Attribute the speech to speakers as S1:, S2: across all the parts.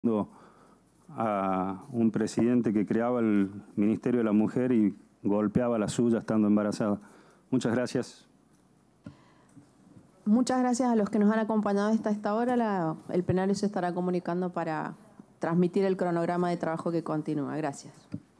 S1: a un presidente que creaba el Ministerio de la Mujer y golpeaba a la suya estando embarazada. Muchas gracias.
S2: Muchas gracias a los que nos han acompañado hasta esta hora. El plenario se estará comunicando para transmitir el cronograma de trabajo que continúa. Gracias.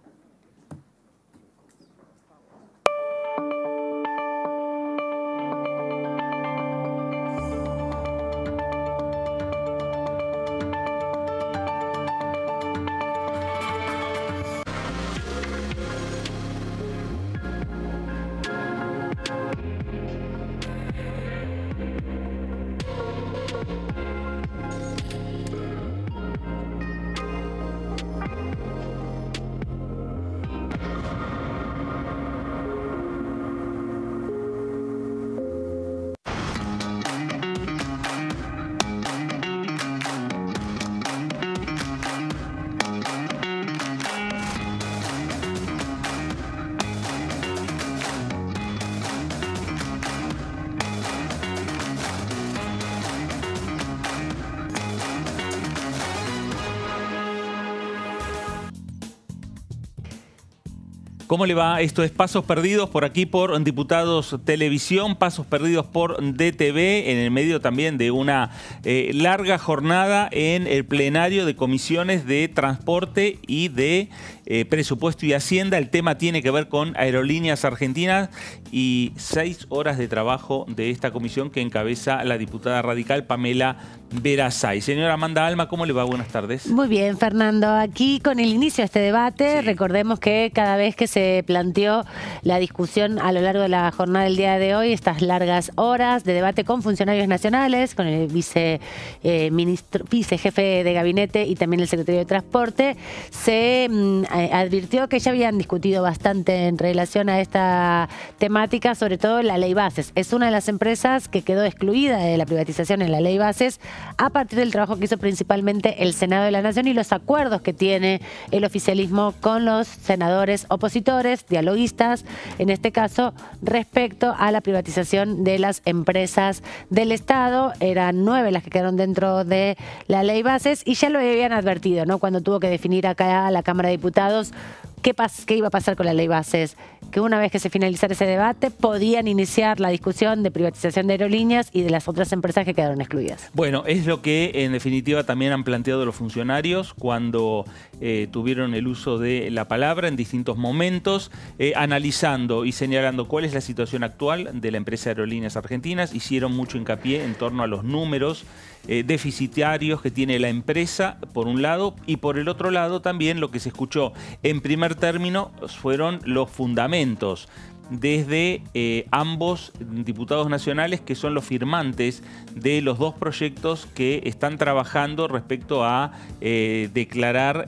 S3: ¿Cómo le va? Esto es Pasos Perdidos por aquí por Diputados Televisión, Pasos Perdidos por DTV, en el medio también de una larga jornada en el plenario de comisiones de transporte y de presupuesto y hacienda. El tema tiene que ver con Aerolíneas Argentinas y 6 horas de trabajo de esta comisión que encabeza la diputada radical Pamela Verasay. Señora Amanda Alma, ¿cómo le va? Buenas tardes.
S4: Muy bien, Fernando. Aquí con el inicio de este debate,
S3: sí,
S4: recordemos que cada vez que se planteó la discusión a lo largo de la jornada del día de hoy, estas largas horas de debate con funcionarios nacionales, con el vicejefe de gabinete y también el secretario de Transporte, se advirtió que ya habían discutido bastante en relación a esta temática, sobre todo la ley Bases. Es una de las empresas que quedó excluida de la privatización en la ley Bases a partir del trabajo que hizo principalmente el Senado de la Nación y los acuerdos que tiene el oficialismo con los senadores opositores, dialoguistas, en este caso, respecto a la privatización de las empresas del Estado. Eran 9 las que quedaron dentro de la ley Bases y ya lo habían advertido, ¿no? Cuando tuvo que definir acá a la Cámara de Diputados qué iba a pasar con la ley Bases, que una vez que se finalizara ese debate podían iniciar la discusión de privatización de aerolíneas y de las otras empresas que quedaron excluidas.
S3: Bueno, es lo que en definitiva también han planteado los funcionarios cuando tuvieron el uso de la palabra en distintos momentos, analizando y señalando cuál es la situación actual de la empresa Aerolíneas Argentinas. Hicieron mucho hincapié en torno a los números deficitarios que tiene la empresa, por un lado, y por el otro lado también lo que se escuchó en primer término fueron los fundamentos desde ambos diputados nacionales que son los firmantes de los 2 proyectos que están trabajando respecto a declarar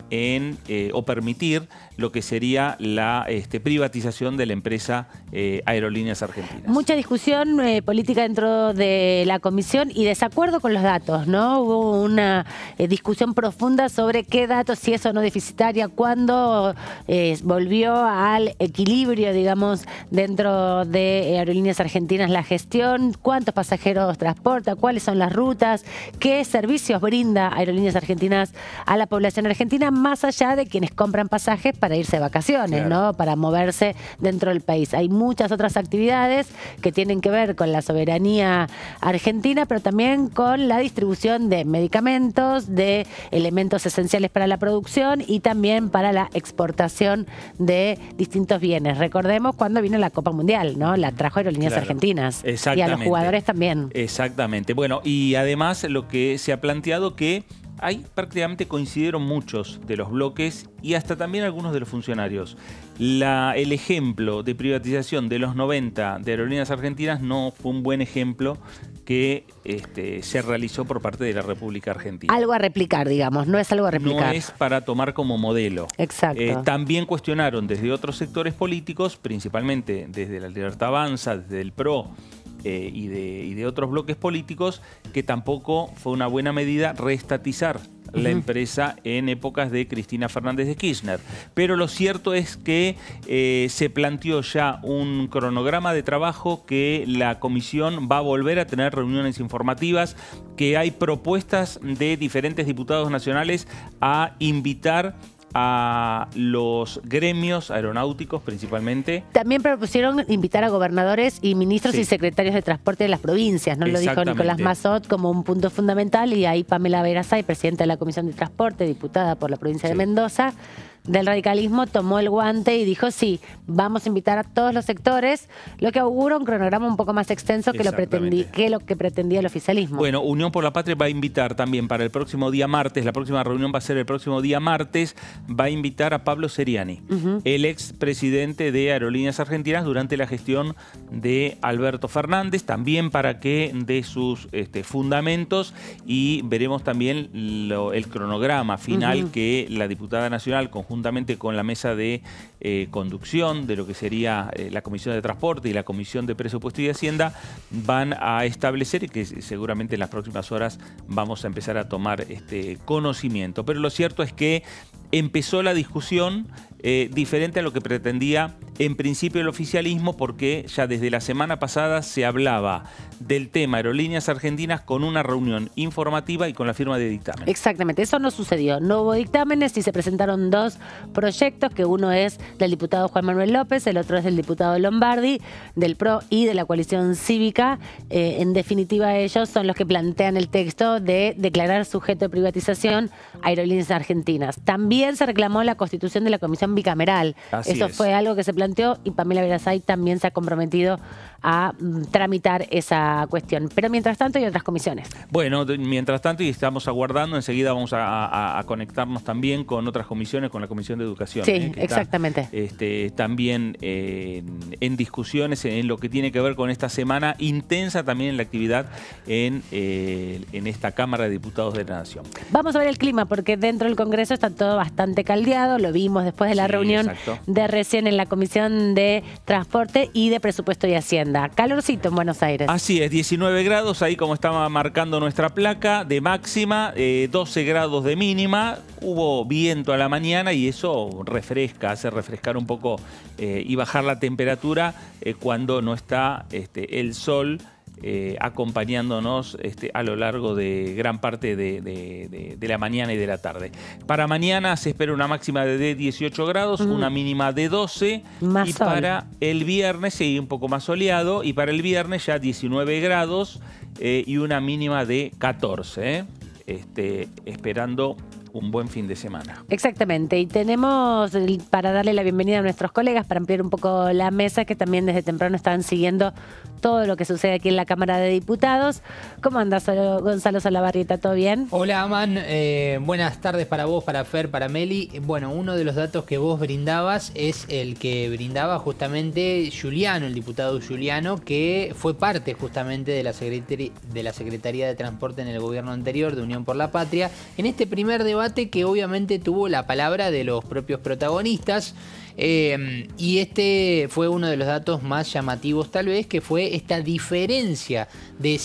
S3: o permitir lo que sería la privatización de la empresa Aerolíneas Argentinas.
S4: Mucha discusión política dentro de la comisión y desacuerdo con los datos, ¿no? Hubo una discusión profunda sobre qué datos, si es o no deficitaria, cuándo volvió al equilibrio, digamos, dentro de Aerolíneas Argentinas la gestión, cuántos pasajeros transporta, cuáles son las rutas, qué servicios brinda Aerolíneas Argentinas a la población argentina, más allá de quienes compran pasajes para irse de vacaciones, claro, ¿no? Para moverse dentro del país. Hay muchas otras actividades que tienen que ver con la soberanía argentina, pero también con la distribución de medicamentos, de elementos esenciales para la producción y también para la exportación de distintos bienes. Recordemos cuando vino la Copa Mundial, ¿no? La trajo Aerolíneas, claro, Argentinas. Y a los jugadores también.
S3: Exactamente. Bueno, y además lo que se ha planteado que ahí prácticamente coincidieron muchos de los bloques y hasta también algunos de los funcionarios. El ejemplo de privatización de los 90 de Aerolíneas Argentinas no fue un buen ejemplo que se realizó por parte de la República Argentina.
S4: Algo a replicar, digamos, no es algo a replicar.
S3: No es para tomar como modelo.
S4: Exacto.
S3: También cuestionaron desde otros sectores políticos, principalmente desde la Libertad Avanza, desde el PRO, y de otros bloques políticos, que tampoco fue una buena medida reestatizar la empresa en épocas de Cristina Fernández de Kirchner. Pero lo cierto es que se planteó ya un cronograma de trabajo, que la comisión va a volver a tener reuniones informativas, que hay propuestas de diferentes diputados nacionales a invitar a los gremios aeronáuticos principalmente.
S4: También propusieron invitar a gobernadores y ministros y secretarios de transporte de las provincias, ¿no? Lo dijo Nicolás Massot como un punto fundamental, y ahí Pamela Verasay, presidenta de la Comisión de Transporte, diputada por la provincia de Mendoza, del radicalismo, tomó el guante y dijo: sí, vamos a invitar a todos los sectores, lo que augura un cronograma un poco más extenso que lo que pretendía el oficialismo.
S3: Bueno, Unión por la Patria va a invitar también para el próximo día martes, la próxima reunión va a ser el próximo día martes, va a invitar a Pablo Seriani, el expresidente de Aerolíneas Argentinas durante la gestión de Alberto Fernández, también para que dé sus fundamentos, y veremos también el cronograma final que la diputada nacional, juntamente con la mesa de conducción de lo que sería la Comisión de Transporte y la Comisión de Presupuesto y Hacienda, van a establecer, y que seguramente en las próximas horas vamos a empezar a tomar conocimiento. Pero lo cierto es que empezó la discusión diferente a lo que pretendía en principio el oficialismo, porque ya desde la semana pasada se hablaba del tema Aerolíneas Argentinas con una reunión informativa y con la firma de dictamen.
S4: Exactamente, eso no sucedió. No hubo dictámenes y se presentaron dos proyectos, que uno es del diputado Juan Manuel López, el otro es del diputado Lombardi, del PRO y de la coalición cívica. En definitiva, ellos son los que plantean el texto de declarar sujeto de privatización Aerolíneas Argentinas. También se reclamó la constitución de la comisión bicameral. Eso fue algo que se planteó, y Pamela Verasay también se ha comprometido a tramitar esa cuestión. Pero mientras tanto hay otras comisiones.
S3: Bueno, mientras tanto, y estamos aguardando, enseguida vamos a conectarnos también con otras comisiones, con la Comisión de Educación.
S4: Sí, exactamente.
S3: También en discusiones en lo que tiene que ver con esta semana intensa también en la actividad en esta Cámara de Diputados de la Nación.
S4: Vamos a ver el clima, porque dentro del Congreso está todo bastante caldeado. Lo vimos después de la reunión de recién en la Comisión de Transporte y de Presupuesto y Hacienda. Calorcito en Buenos Aires.
S3: Así es, 19 grados, ahí como estaba marcando nuestra placa de máxima, 12 grados de mínima. Hubo viento a la mañana y eso refresca, hace refrescar un poco y bajar la temperatura cuando no está el sol acompañándonos a lo largo de gran parte de la mañana y de la tarde. Para mañana se espera una máxima de 18 grados, una mínima de 12.
S4: Más
S3: y
S4: sol.
S3: Para el viernes, sí, un poco más soleado, y para el viernes ya 19 grados y una mínima de 14. Esperando un buen fin de semana.
S4: Exactamente, y tenemos para darle la bienvenida a nuestros colegas, para ampliar un poco la mesa, que también desde temprano están siguiendo todo lo que sucede aquí en la Cámara de Diputados. ¿Cómo andas, Gonzalo Salabarrieta? ¿Todo bien?
S5: Hola, Aman. Buenas tardes para vos, para Fer, para Meli. Bueno, uno de los datos que vos brindabas es el que brindaba justamente Giuliano, el diputado Giuliano, que fue parte justamente de la Secretaría de Transporte en el gobierno anterior de Unión por la Patria, en este primer debate que obviamente tuvo la palabra de los propios protagonistas. Y este fue uno de los datos más llamativos tal vez, que fue esta diferencia de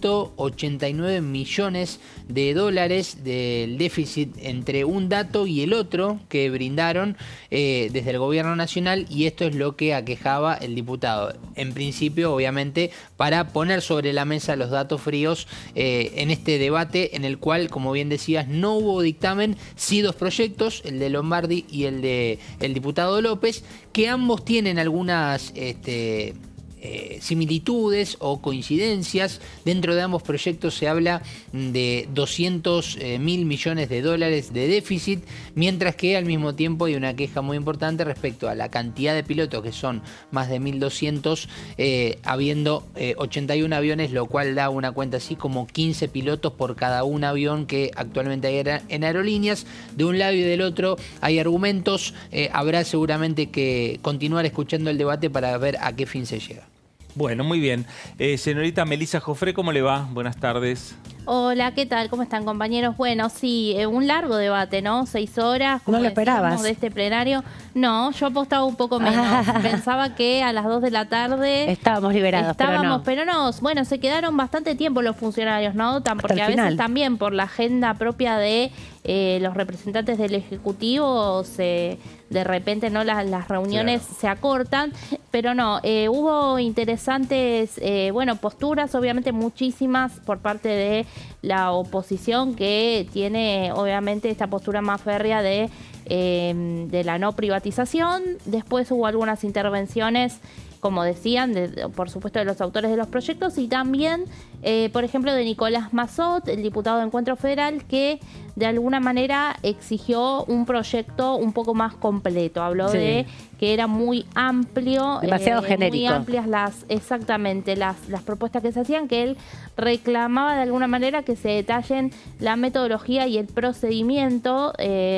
S5: 189 millones de dólares del déficit entre un dato y el otro que brindaron desde el gobierno nacional, y esto es lo que aquejaba el diputado. En principio, obviamente, para poner sobre la mesa los datos fríos en este debate en el cual, como bien decías, no hubo dictamen, sí dos proyectos, el de Lombardi y el de el diputado López, que ambos tienen algunas similitudes o coincidencias. Dentro de ambos proyectos se habla de 200.000 millones de dólares de déficit, mientras que al mismo tiempo hay una queja muy importante respecto a la cantidad de pilotos, que son más de 1.200, habiendo 81 aviones, lo cual da una cuenta así como 15 pilotos por cada un avión que actualmente hay en aerolíneas. De un lado y del otro hay argumentos, habrá seguramente que continuar escuchando el debate para ver a qué fin se llega.
S3: Bueno, muy bien. Señorita Melissa Jofré, ¿cómo le va? Buenas tardes.
S6: Hola, ¿qué tal? ¿Cómo están, compañeros? Bueno, sí, un largo debate, ¿no? 6 horas.
S4: ¿No lo esperabas?
S6: De este plenario. No, yo apostaba un poco menos. Pensaba que a las 2 de la tarde...
S4: Estábamos liberados,
S6: pero no. Bueno, se quedaron bastante tiempo los funcionarios, ¿no? Porque a veces también por la agenda propia de los representantes del Ejecutivo de repente no las reuniones se acortan, pero no, hubo interesantes posturas, obviamente muchísimas por parte de la oposición, que tiene obviamente esta postura más férrea de la no privatización. Después hubo algunas intervenciones, como decían, por supuesto de los autores de los proyectos, y también, por ejemplo, de Nicolás Massot, el diputado de Encuentro Federal, que de alguna manera exigió un proyecto un poco más completo. Habló de que era muy amplio,
S4: demasiado genérico.
S6: Muy amplias las propuestas que se hacían, que él reclamaba de alguna manera que se detallen la metodología y el procedimiento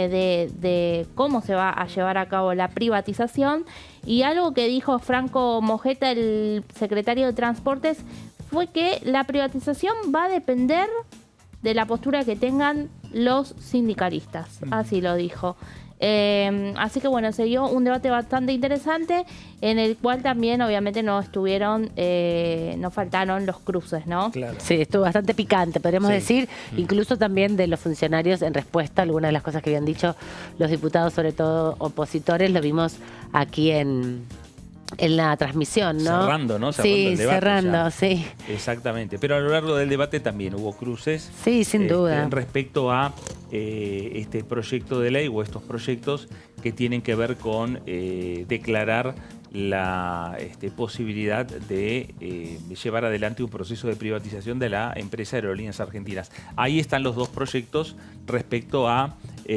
S6: de cómo se va a llevar a cabo la privatización. Y algo que dijo Franco Mojeta, el secretario de Transportes, fue que la privatización va a depender de la postura que tengan los sindicalistas. Así lo dijo. Así que bueno, se dio un debate bastante interesante, en el cual también obviamente no faltaron los cruces, ¿no?
S4: Claro. Sí, estuvo bastante picante, podríamos decir, incluso también de los funcionarios en respuesta a algunas de las cosas que habían dicho los diputados, sobre todo opositores. Lo vimos aquí en la transmisión, ¿no?
S3: Cerrando, ¿no?
S4: Sí, cerrando, sí.
S3: Exactamente. Pero a lo largo del debate también hubo cruces.
S4: Sí, sin duda.
S3: Respecto a este proyecto de ley o estos proyectos que tienen que ver con declarar la posibilidad de llevar adelante un proceso de privatización de la empresa Aerolíneas Argentinas. Ahí están los dos proyectos respecto a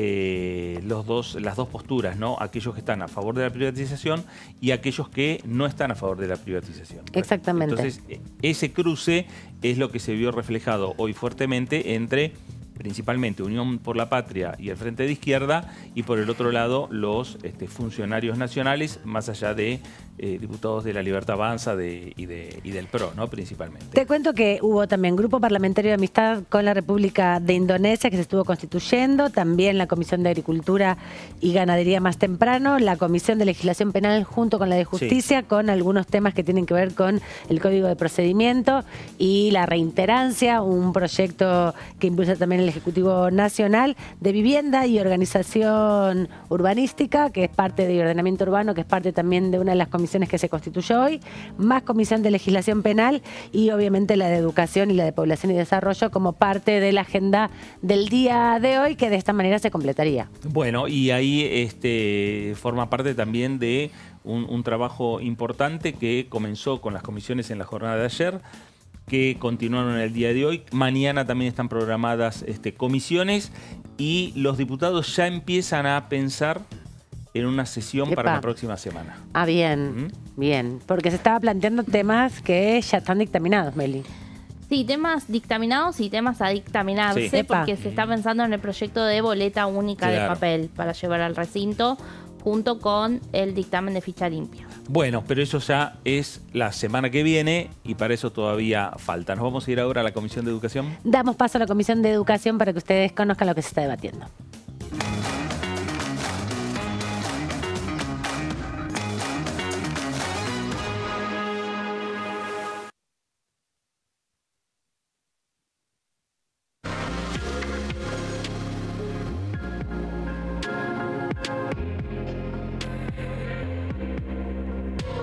S3: las dos posturas, ¿no? Aquellos que están a favor de la privatización y aquellos que no están a favor de la privatización.
S4: Exactamente.
S3: Entonces, ese cruce es lo que se vio reflejado hoy fuertemente entre principalmente Unión por la Patria y el Frente de Izquierda, y por el otro lado los funcionarios nacionales, más allá de diputados de La Libertad Avanza y del PRO, ¿no? Principalmente.
S4: Te cuento que hubo también Grupo Parlamentario de Amistad con la República de Indonesia, que se estuvo constituyendo, también la Comisión de Agricultura y Ganadería más temprano, la Comisión de Legislación Penal junto con la de Justicia, con algunos temas que tienen que ver con el Código de Procedimiento y la reiterancia, un proyecto que impulsa también el Ejecutivo Nacional de Vivienda y Organización Urbanística, que es parte de ordenamiento urbano, que es parte también de una de las comisiones que se constituyó hoy, más Comisión de Legislación Penal y obviamente la de Educación y la de Población y Desarrollo como parte de la agenda del día de hoy, que de esta manera se completaría.
S3: Bueno, y ahí forma parte también de un trabajo importante que comenzó con las comisiones en la jornada de ayer, que continuaron en el día de hoy. Mañana también están programadas comisiones y los diputados ya empiezan a pensar en una sesión para la próxima semana.
S4: Ah, bien, bien. Porque se estaba planteando temas que ya están dictaminados, Meli.
S6: Sí, temas dictaminados y temas a dictaminarse, porque se está pensando en el proyecto de boleta única de papel para llevar al recinto, junto con el dictamen de ficha limpia.
S3: Bueno, pero eso ya es la semana que viene y para eso todavía falta. Nos vamos a ir ahora a la Comisión de Educación.
S4: Damos paso a la Comisión de Educación para que ustedes conozcan lo que se está debatiendo.